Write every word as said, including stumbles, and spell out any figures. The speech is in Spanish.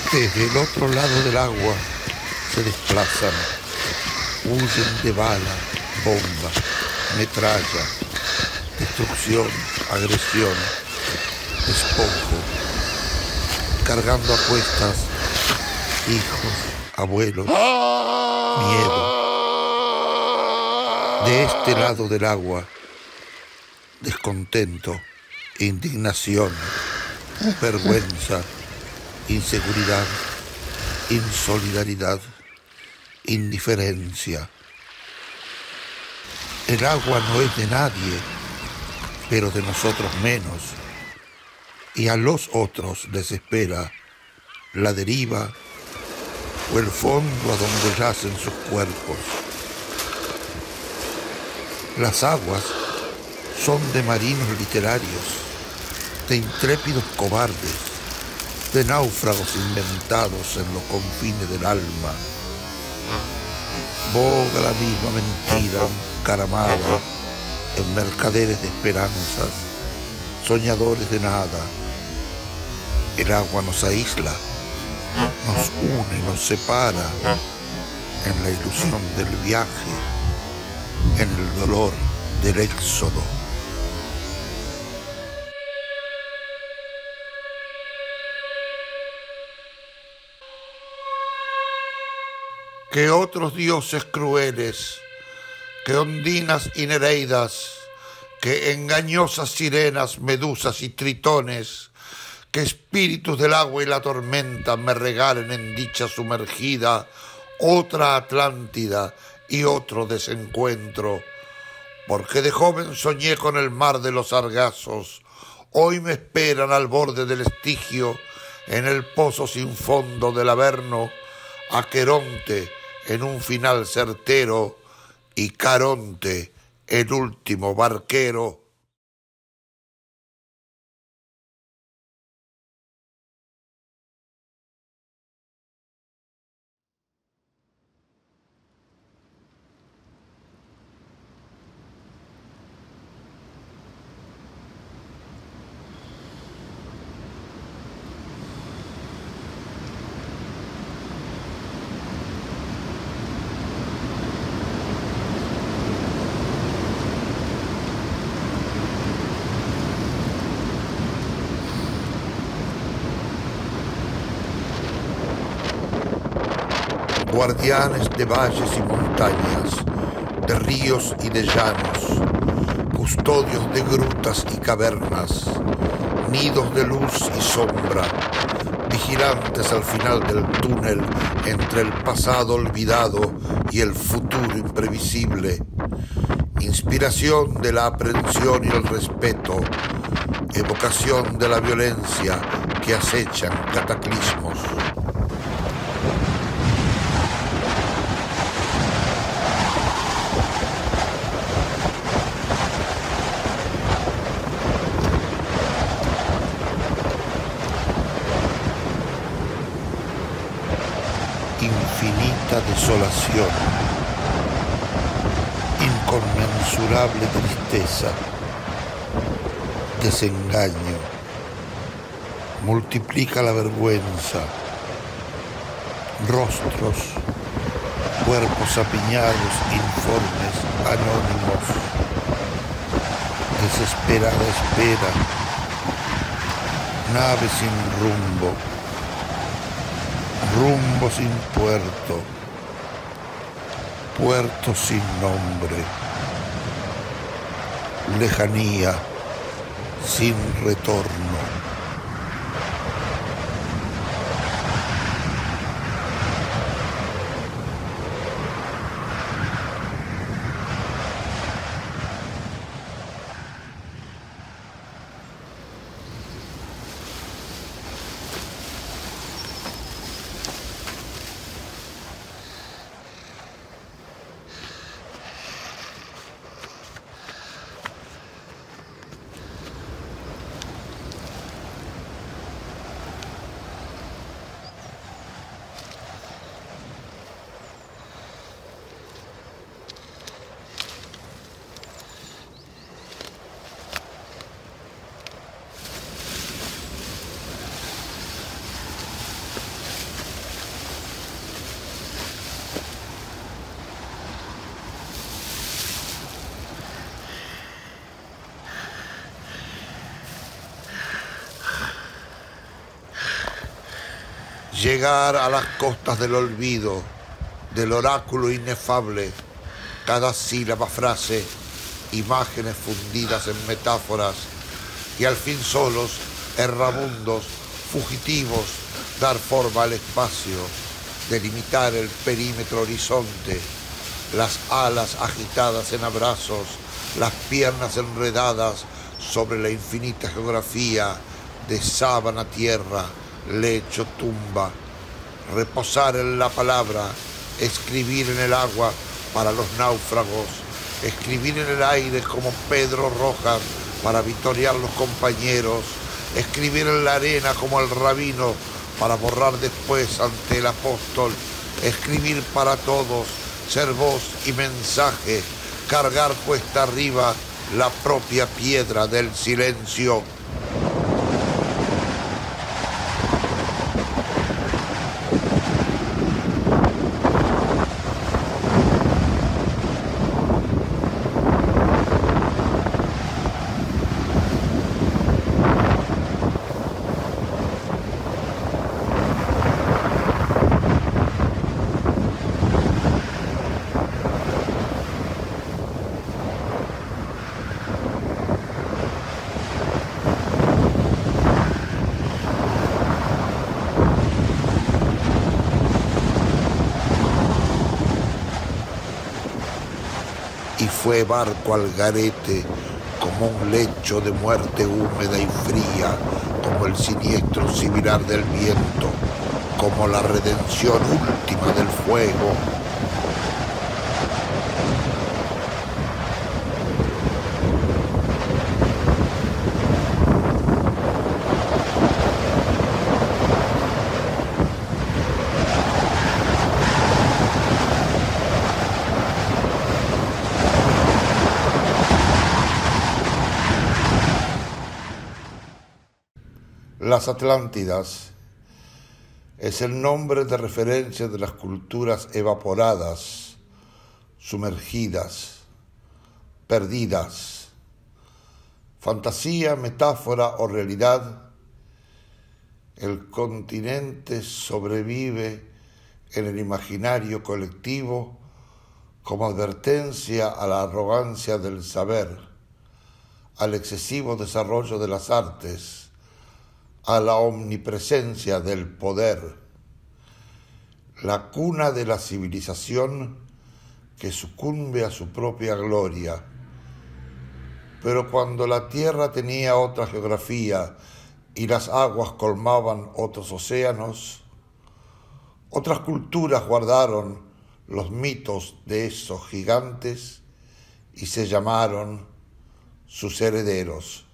Desde el otro lado del agua se desplazan, huyen de bala, bomba, metralla, destrucción, agresión, despojo, cargando a cuestas hijos, abuelos, miedo. De este lado del agua, descontento, indignación, vergüenza, inseguridad, insolidaridad, indiferencia. El agua no es de nadie, pero de nosotros menos. Y a los otros les espera la deriva o el fondo a donde yacen sus cuerpos. Las aguas son de marinos literarios, de intrépidos cobardes, de náufragos inventados en los confines del alma. Boga la misma mentira encaramada en mercaderes de esperanzas, soñadores de nada. El agua nos aísla, nos une, nos separa en la ilusión del viaje, en el dolor del éxodo. Que otros dioses crueles, que ondinas y nereidas, que engañosas sirenas, medusas y tritones, que espíritus del agua y la tormenta me regalen en dicha sumergida otra Atlántida y otro desencuentro, porque de joven soñé con el mar de los sargazos, hoy me esperan al borde del Estigio, en el pozo sin fondo del Averno, Aqueronte en un final certero y Caronte, el último barquero. Guardianes de valles y montañas, de ríos y de llanos, custodios de grutas y cavernas, nidos de luz y sombra, vigilantes al final del túnel entre el pasado olvidado y el futuro imprevisible, inspiración de la aprehensión y el respeto, evocación de la violencia que acechan cataclismos. Infinita desolación, inconmensurable tristeza, desengaño, multiplica la vergüenza, rostros, cuerpos apiñados, informes, anónimos, desesperada espera, nave sin rumbo, rumbo sin puerto, puerto sin nombre, lejanía sin retorno. llegar a las costas del olvido, del oráculo inefable, cada sílaba frase, imágenes fundidas en metáforas, y al fin solos, errabundos, fugitivos, dar forma al espacio, delimitar el perímetro horizonte, las alas agitadas en abrazos, las piernas enredadas sobre la infinita geografía de sábana, tierra, lecho, tumba, reposar en la palabra, escribir en el agua para los náufragos, escribir en el aire como Pedro Rojas para victoriar los compañeros, escribir en la arena como el rabino para borrar después ante el apóstol, escribir para todos, ser voz y mensaje, cargar cuesta arriba la propia piedra del silencio. Y fue barco al garete como un lecho de muerte húmeda y fría, como el siniestro sibilar del viento, como la redención última del fuego. Las Atlántidas es el nombre de referencia de las culturas evaporadas, sumergidas, perdidas. Fantasía, metáfora o realidad, el continente sobrevive en el imaginario colectivo como advertencia a la arrogancia del saber, al excesivo desarrollo de las artes, a la omnipresencia del poder, la cuna de la civilización que sucumbe a su propia gloria. Pero cuando la tierra tenía otra geografía y las aguas colmaban otros océanos, otras culturas guardaron los mitos de esos gigantes y se llamaron sus herederos.